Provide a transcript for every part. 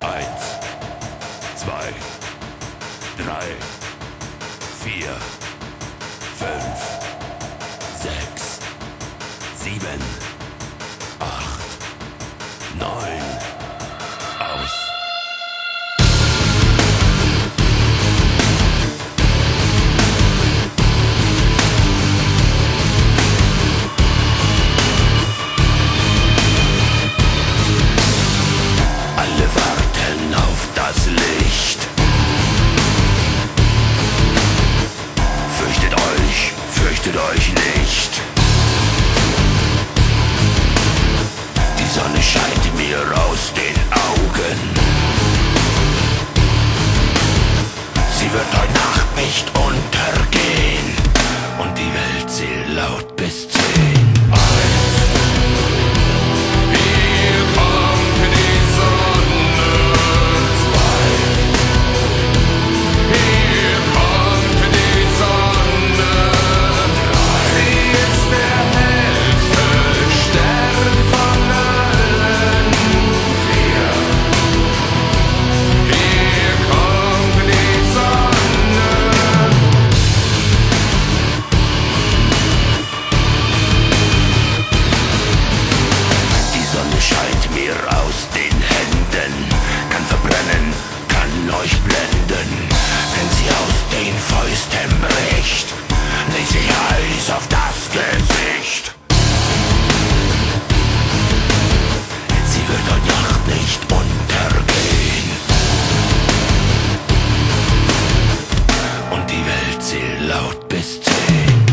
Eins, zwei, drei, vier, fünf, sechs, sieben, acht, neun, aus. Alle warten auf das Licht. Fürchtet euch nicht. Die Sonne scheint mir aus den Augen. Sie wird heute Nacht nicht untergehen. Und die Welt zählt laut bis 10. Aus den Händen, kann verbrennen, kann euch blenden. Wenn sie aus den Fäusten bricht, legt sich Eis auf das Gesicht. Sie wird heute Nacht nicht untergehen. Und die Welt zählt laut bis 10.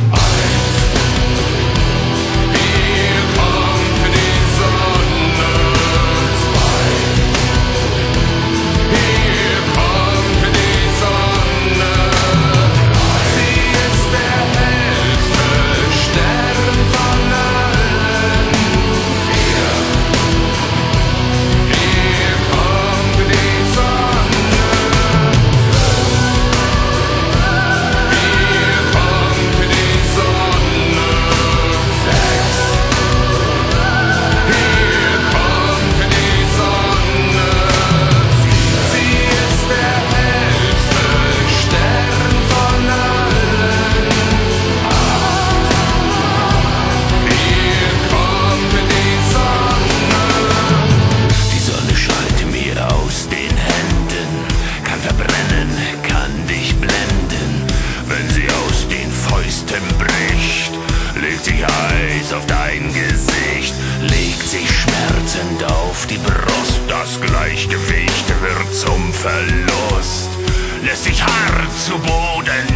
Bricht, legt sich Eis auf dein Gesicht, legt sich schmerzend auf die Brust. Das Gleichgewicht wird zum Verlust, lässt sich hart zu Boden